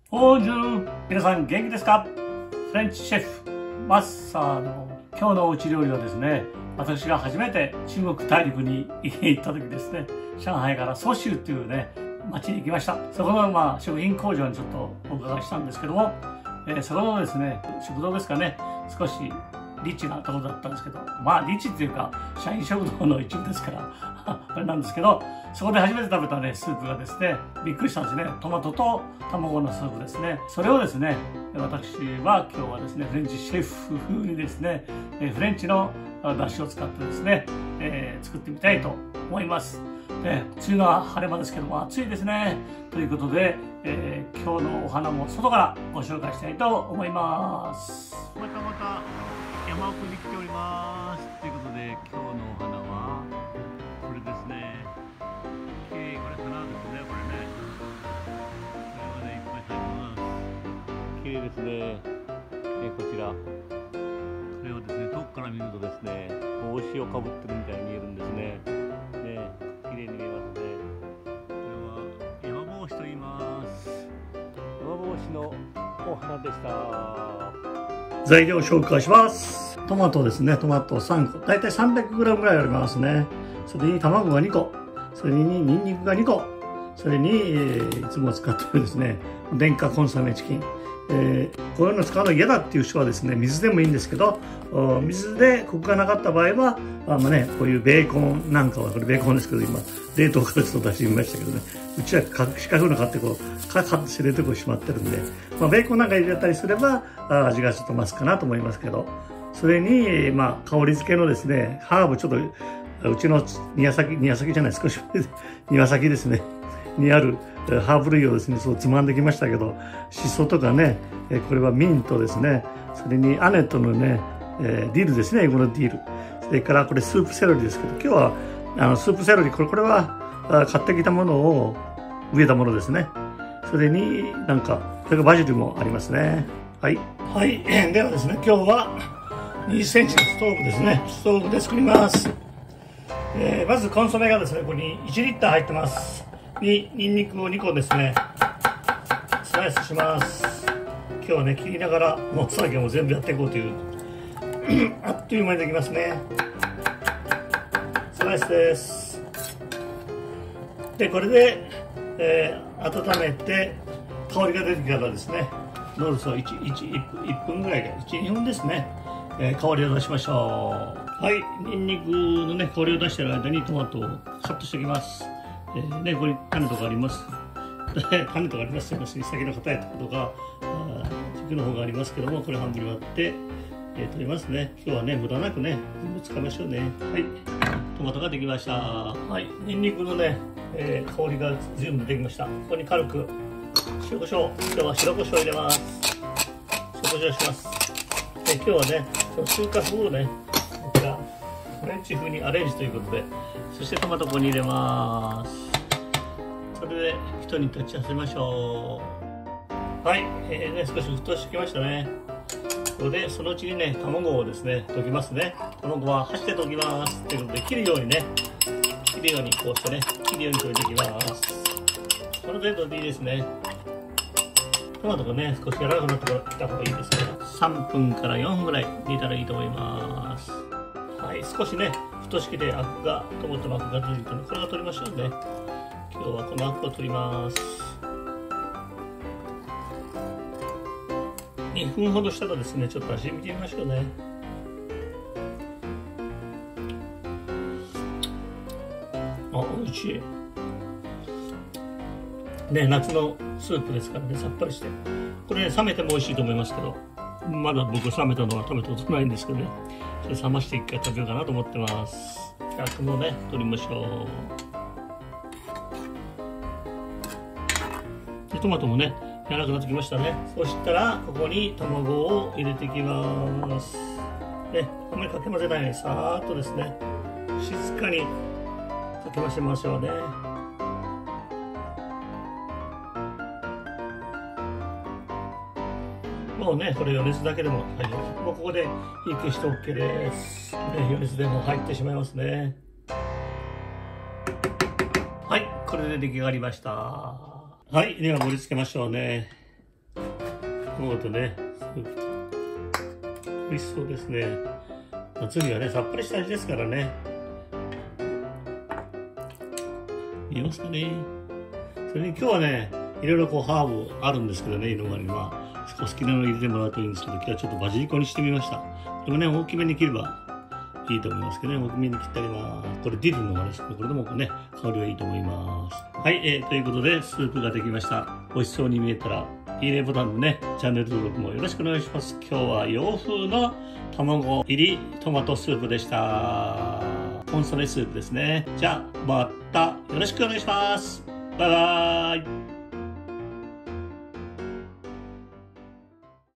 ボンジュール、皆さん元気ですか？フレンチシェフマッサーの今日のおうち料理はですね、私が初めて中国大陸に行った時ですね、上海から蘇州というね町に行きました。そこの食品工場にちょっとお伺いしたんですけども、そこのですね食堂ですかね、少しリッチなところだったんですけど、リッチっていうか社員食堂の一部ですからあれなんですけど、そこで初めて食べたねスープがですね、びっくりしたんですね。トマトと卵のスープですね。それをですね、私は今日はですねフレンチシェフ風にですねフレンチの出汁を使ってですね、作ってみたいと思います。梅雨の晴れ間ですけども暑いですね。ということで、今日のお花も外からご紹介したいと思います。また山奥に来ております。ということで今日のお花はこれですね。これ花ですね。これね。これはねいっぱい咲いてます。綺麗ですね。こちら。これをですね遠くから見るとですね帽子をかぶってるみたいに見えるんですね。綺麗に見えますね。これは山帽子と言います。山帽子のお花でした。材料を紹介します。トマトですね。トマト3個。だいたい 300g ぐらいありますね。それに卵が2個。それにニンニクが2個。それに、いつも使っているですね、電化コンソメチキン。こういうの使うの嫌だっていう人はですね、水でもいいんですけど、水でコクがなかった場合は、こういうベーコンなんかは、これベーコンですけど、今、冷凍からちょっと出してみましたけどね、うちは四角いの買ってカッとして冷凍庫にしまってるんで、ベーコンなんか入れたりすれば、味がちょっと増すかなと思いますけど、それに、香り付けのですね、ハーブちょっと、うちの庭先じゃない、少し庭先ですね、にあるハーブ類をですね、ちょっとつまんできましたけど、シソとかね、これはミントですね、それにアネットのね、ディルですね、英語のディル。それからこれスープセロリですけど、今日はスープセロリ、これは買ってきたものを植えたものですね。それにそれからバジルもありますね。はい。はい。ではですね、今日は20センチのストーブですね。ストーブで作ります。まずコンソメがですね、ここに1リッター入ってます。にニンニクを2個ですねスライスします。今日はね切りながらもう作業も全部やっていこうというあっという間にできますね。スライスです。でこれで、温めて香りが出てきたらですね、どうぞ1分ぐらいで 1,2 分ですね、香りを出しましょう。はい、ニンニクのね香りを出している間にトマトをカットしておきます。ここに種とかあります。種とかありますよね。先の硬いところとか軸の方がありますけども、これ半分に割って、取りますね。今日はね無駄なくね全部使いましょうね。はい、トマトができました。はい、ニンニクのね、香りが全部できました。ここに軽く塩コショウ、今日は白コショウ入れます。塩コショウします。今日はね中華風をねこちらフレンチ風にアレンジということで、そしてトマトここに入れます。それで一煮立ちさせましょう。はい、少し沸騰してきましたね。ここでそのうちにね卵をですね溶きますね。卵は箸で溶きますということで、切るようにこうしてね切るように溶いていきます。この程度でいいですね。トマトがね少し柔らかくなってきた方がいいですね。3分から4分ぐらい煮たらいいと思います。はい、少しね沸騰してトマトのアクが出てきたので、これが取りましょうね。今日はこのアクを取ります。2分ほどしたらですね、ちょっと味見てみましょうね。美味しいね。夏のスープですからね、さっぱりして、これね冷めても美味しいと思いますけど、まだ僕冷めたのは食べたことないんですけどね、それ冷まして一回食べようかなと思ってます。アクもね取りましょう。でトマトもね柔らかくなってきましたね。そしたらここに卵を入れていきます。あんまりかき混ぜないでさーっとですね静かにかき混ぜましょうね。もうねこれ余熱だけでも大丈夫。もうここで火消して OK です。余熱でも入ってしまいますね。はい、これで出来上がりました。はい、では盛り付けましょうね。 卵とね、スープと。美味しそうですね。夏にはね、さっぱりした味ですからね。見えますかね。それに今日はね、いろいろこうハーブあるんですけどね、色がには。お好きなの入れてもらうといいんですけど、今日はちょっとバジリコにしてみました。これもね、大きめに切ればいいと思いますけどね、大きめに切ってあります。これディルの方ですけど、これでもね、香りはいいと思います。はい、ということで、スープができました。美味しそうに見えたら、いいねボタンのね、チャンネル登録もよろしくお願いします。今日は洋風の卵入りトマトスープでした。コンソメスープですね。じゃあ、またよろしくお願いします。バイバーイ。